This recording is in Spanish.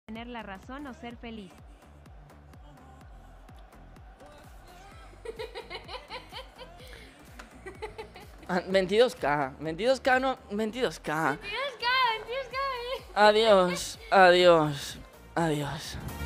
tener la razón o ser feliz. Ah, 22K, 22K no, 22K. 22K. Adiós, adiós, adiós.